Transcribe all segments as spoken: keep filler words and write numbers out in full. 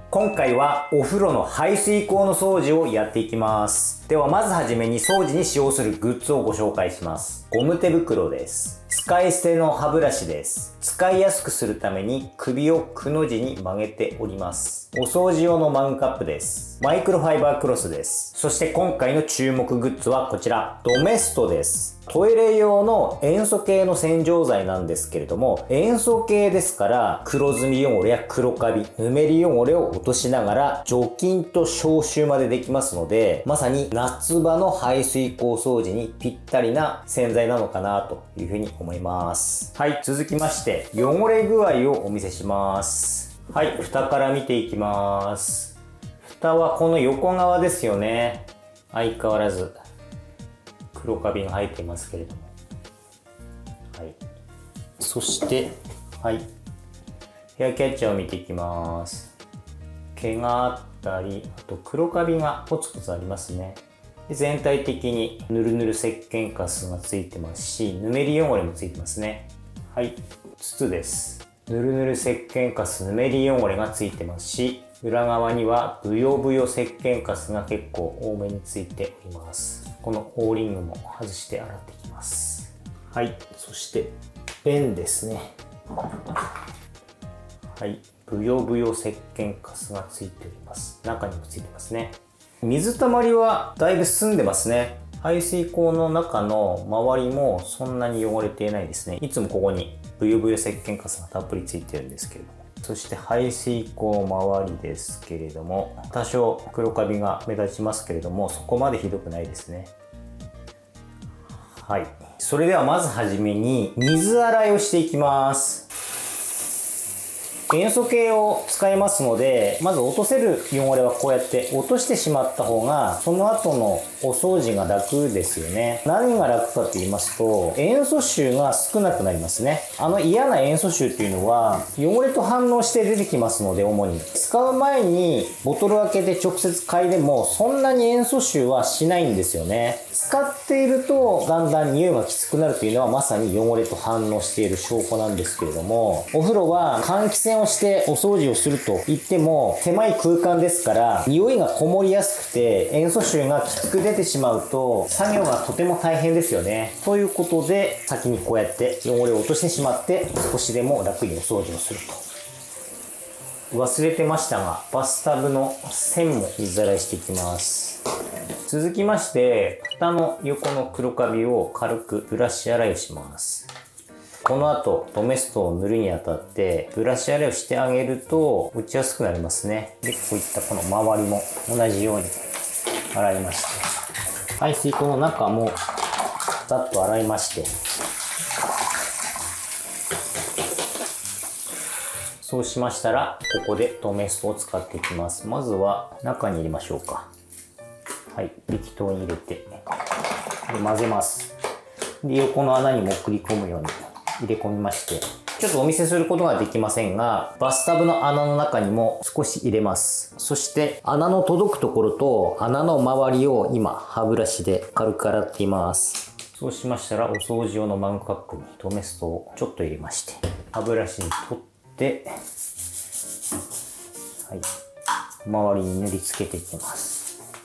今回はお風呂の排水口の掃除をやっていきます。ではまずはじめに掃除に使用するグッズをご紹介します。ゴム手袋です。使い捨ての歯ブラシです。使いやすくするために首をくの字に曲げております。お掃除用のマグカップです。マイクロファイバークロスです。そして今回の注目グッズはこちら、ドメストです。トイレ用の塩素系の洗浄剤なんですけれども、塩素系ですから黒ずみ汚れや黒カビ、ぬめり汚れを落としながら除菌と消臭までできますので、まさに夏場の排水口掃除にぴったりな洗剤なのかなというふうに思います。はい、続きまして汚れ具合をお見せします。はい、蓋から見ていきます。蓋はこの横側ですよね。相変わらず黒カビが入っていますけれども、はい、そしてはいヘアキャッチャーを見ていきます。毛があったり、あと黒カビがポツポツありますね。で全体的にぬるぬる石鹸カスがついてますし、ぬめり汚れもついてますね。はい、筒です。ぬるぬる石鹸カス、ぬめり汚れがついてますし、裏側にはブヨブヨ石鹸カスが結構多めについております。このオーリングも外して洗っていきます。はい、そしてペンですね。はい、ブヨブヨ石鹸カスがついております。中にもついてますね。水たまりはだいぶ澄んでますね。排水口の中の周りもそんなに汚れていないですね。いつもここにブヨブヨ石鹸カスがたっぷりついてるんですけれども。そして排水口周りですけれども、多少黒カビが目立ちますけれども、そこまでひどくないですね。はい。それではまずはじめに水洗いをしていきます。塩素系を使いますので、まず落とせる汚れはこうやって落としてしまった方が、その後のお掃除が楽ですよね。何が楽かと言いますと、塩素臭が少なくなりますね。あの嫌な塩素臭っていうのは、汚れと反応して出てきますので、主に。使う前にボトル開けて直接嗅いでも、そんなに塩素臭はしないんですよね。使っていると、だんだん匂いがきつくなるというのは、まさに汚れと反応している証拠なんですけれども、お風呂は換気扇をしてお掃除をすると言っても狭い空間ですから匂いがこもりやすくて塩素臭がきつく出てしまうと作業がとても大変ですよね。ということで先にこうやって汚れを落としてしまって少しでも楽にお掃除をすると。忘れてましたがバスタブの線も水洗いしていきます。続きまして蓋の横の黒カビを軽くブラシ洗いをします。この後ドメストを塗るにあたってブラシ洗いをしてあげると打ちやすくなりますね。でこういったこの周りも同じように洗いまして、排水口の中もざっと洗いまして、そうしましたらここでドメストを使っていきます。まずは中に入れましょうか。はい、適当に入れてで混ぜます。で横の穴にも送り込むように入れ込みまして、ちょっとお見せすることができませんが、バスタブの穴の中にも少し入れます。そして穴の届くところと穴の周りを今歯ブラシで軽く洗っています。そうしましたらお掃除用のマグカップにドメストをちょっと入れまして、歯ブラシに取って、はい、周りに塗りつけていきます。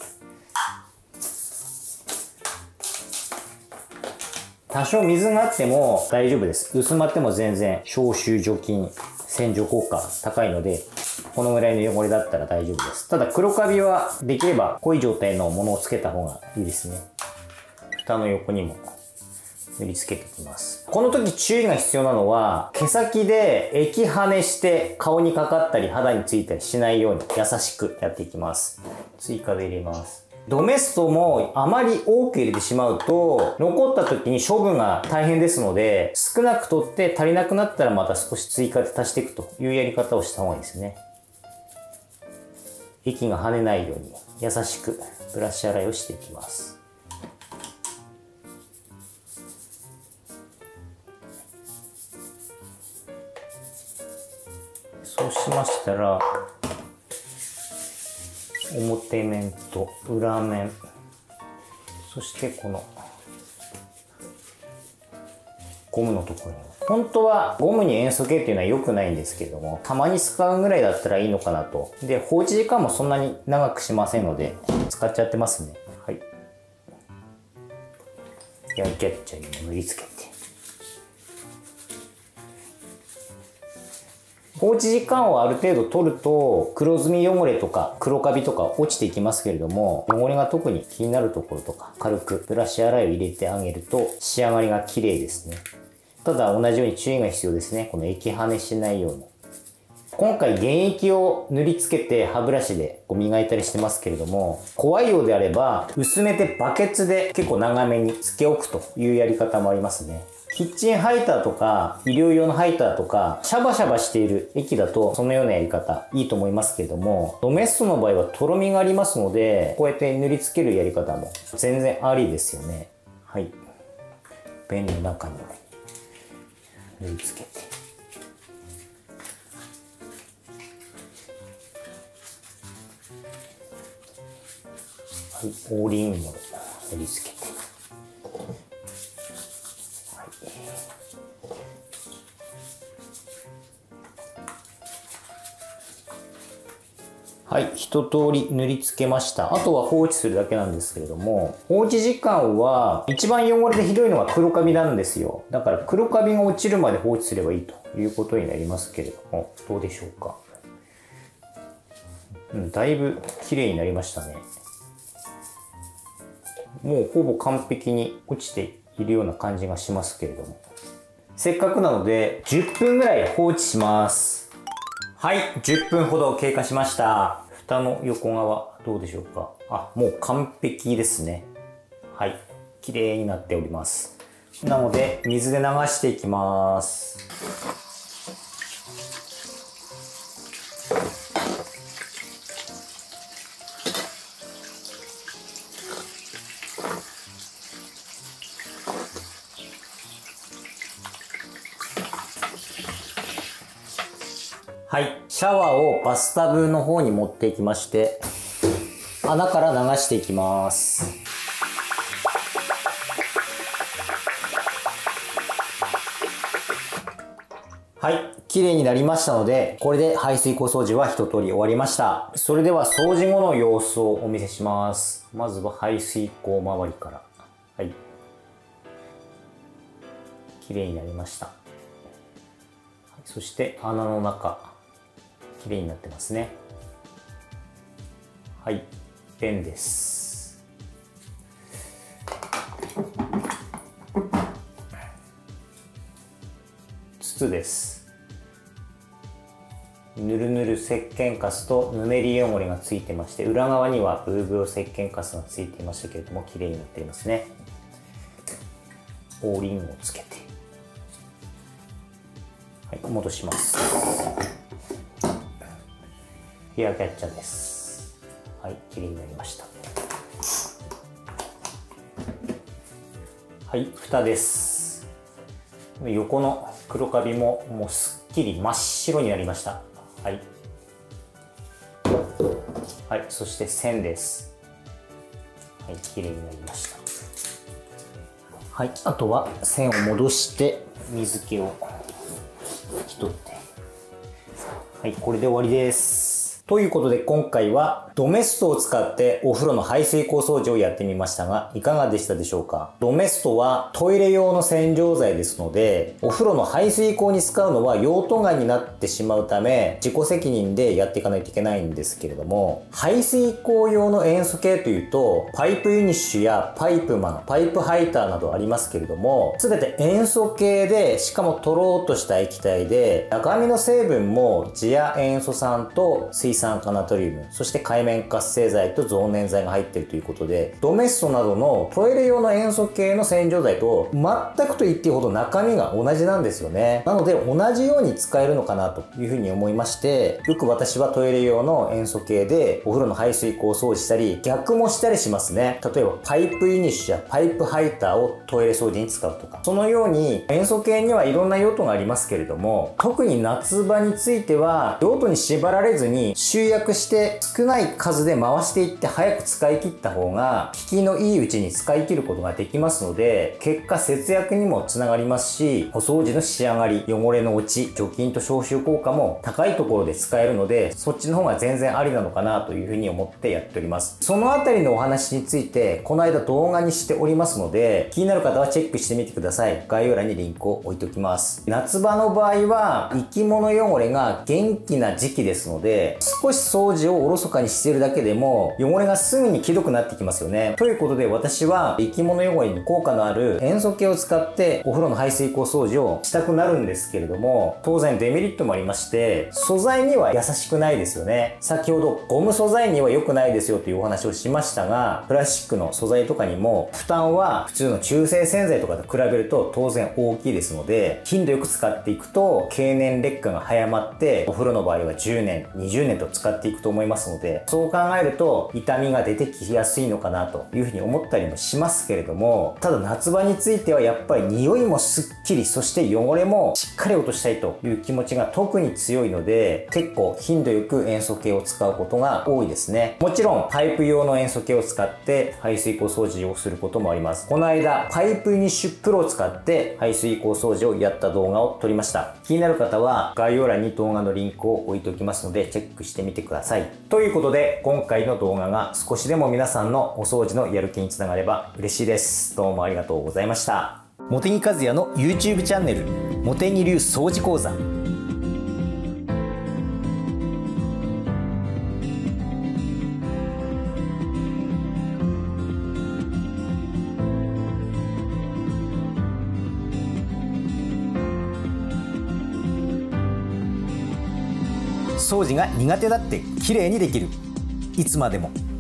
多少水があっても大丈夫です。薄まっても全然消臭除菌洗浄効果高いので、このぐらいの汚れだったら大丈夫です。ただ黒カビはできれば濃い状態のものをつけた方がいいですね。蓋の横にも塗りつけていきます。この時注意が必要なのは、毛先で液跳ねして顔にかかったり肌についたりしないように優しくやっていきます。追加で入れます。ドメストもあまり多く入れてしまうと残った時に処分が大変ですので、少なく取って足りなくなったらまた少し追加で足していくというやり方をした方がいいですね。液が跳ねないように優しくブラシ洗いをしていきます。そうしましたら表面と裏面、そしてこのゴムのところにも本当はゴムに塩素系っていうのは良くないんですけれども、たまに使うぐらいだったらいいのかなと。で、放置時間もそんなに長くしませんので、使っちゃってますね。はい。エアキャッチャーに塗りつけて。放置時間をある程度取ると、黒ずみ汚れとか黒カビとか落ちていきますけれども、汚れが特に気になるところとか、軽くブラシ洗いを入れてあげると仕上がりが綺麗ですね。ただ同じように注意が必要ですね。この液跳ねしないように。今回原液を塗りつけて歯ブラシでこう磨いたりしてますけれども、怖いようであれば薄めてバケツで結構長めにつけ置くというやり方もありますね。キッチンハイターとか医療用のハイターとかシャバシャバしている液だとそのようなやり方いいと思いますけれども、ドメストの場合はとろみがありますので、こうやって塗りつけるやり方も全然ありですよね。はい。便の中に塗りつけて。はい、オーリンを塗りつけて。はい、一通り塗りつけました。あとは放置するだけなんですけれども、放置時間は一番汚れでひどいのが黒カビなんですよ。だから黒カビが落ちるまで放置すればいいということになりますけれども、どうでしょうか。うん、だいぶ綺麗になりましたね。もうほぼ完璧に落ちているような感じがしますけれども。せっかくなのでじゅっぷんぐらい放置します。はい、じゅっぷんほど経過しました。蓋の横側どうでしょうか。あ、もう完璧ですね。はい、綺麗になっております。なので水で流していきます。はい。シャワーをバスタブの方に持っていきまして、穴から流していきます。はい。綺麗になりましたので、これで排水口掃除は一通り終わりました。それでは掃除後の様子をお見せします。まずは排水口周りから。はい。綺麗になりました。そして穴の中。綺麗になってますね。はい、ペンです。筒です。ぬるぬる石鹸カスとぬめり汚れがついてまして、裏側にはブーブー石鹸カスがついていましたけれども、綺麗になっていますね。オーリンをつけて、はい、戻します。ヘアキャッチャーです。はい、綺麗になりました。はい、蓋です。横の黒カビももうすっきり真っ白になりました。はい。はい、そして線です。はい、綺麗になりました。はい、あとは線を戻して水気を拭き取って。はい、これで終わりです。ということで今回はドメストを使ってお風呂の排水口掃除をやってみましたが、いかがでしたでしょうか。ドメストはトイレ用の洗浄剤ですので、お風呂の排水口に使うのは用途外になってしまうため、自己責任でやっていかないといけないんですけれども、排水口用の塩素系というと、パイプユニッシュやパイプマン、パイプハイターなどありますけれども、すべて塩素系で、しかもとろーっとした液体で、中身の成分も次亜塩素酸と水酸化ナトリウム、そして界面活性剤と増粘剤が入っているということで、ドメストなどのトイレ用の塩素系の洗浄剤と全くと言っていいほど中身が同じなんですよね。なので同じように使えるのかなというふうに思いまして、よく私はトイレ用の塩素系でお風呂の排水口を掃除したり、逆もしたりしますね。例えばパイプユニッシュやパイプハイターをトイレ掃除に使うとか、そのように塩素系にはいろんな用途がありますけれども、特に夏場については用途に縛られずに集約して少ない数で回していって早く使い切った方が効きのいいうちに使い切ることができますので、結果節約にもつながりますし、お掃除の仕上がり、汚れの落ち、除菌と消臭効果も高いところで使えるので、そっちの方が全然ありなのかなというふうに思ってやっております。そのあたりのお話についてこの間動画にしておりますので、気になる方はチェックしてみてください。概要欄にリンクを置いておきます。夏場の場合は生き物汚れが元気な時期ですので、少し掃除をおろそかにしているだけでも汚れがすぐにひどくなってきますよね。ということで私は生き物汚れに効果のある塩素系を使ってお風呂の排水口掃除をしたくなるんですけれども、当然デメリットもありまして、素材には優しくないですよね。先ほどゴム素材には良くないですよというお話をしましたが、プラスチックの素材とかにも負担は普通の中性洗剤とかと比べると当然大きいですので、頻度よく使っていくと経年劣化が早まって、お風呂の場合はじゅうねん、にじゅうねんと使っていくと思いますので、そう考えると傷みが出てきやすいのかなというふうに思ったりもしますけれども、ただ夏場についてはやっぱり匂いもすっきり、そして汚れもしっかり落としたいという気持ちが特に強いので、結構頻度よく塩素系を使うことが多いですね。もちろんパイプ用の塩素系を使って排水口掃除をすることもあります。この間パイプユニッシュプロを使って排水口掃除をやった動画を撮りました。気になる方は概要欄に動画のリンクを置いておきますのでチェックしてみてください。ということで今回の動画が少しでも皆さんのお掃除のやる気につながれば嬉しいです。どうもありがとうございました。茂木和也の YouTube チャンネル茂木流掃除講座。掃除が苦手だって綺麗にできる。いつまでも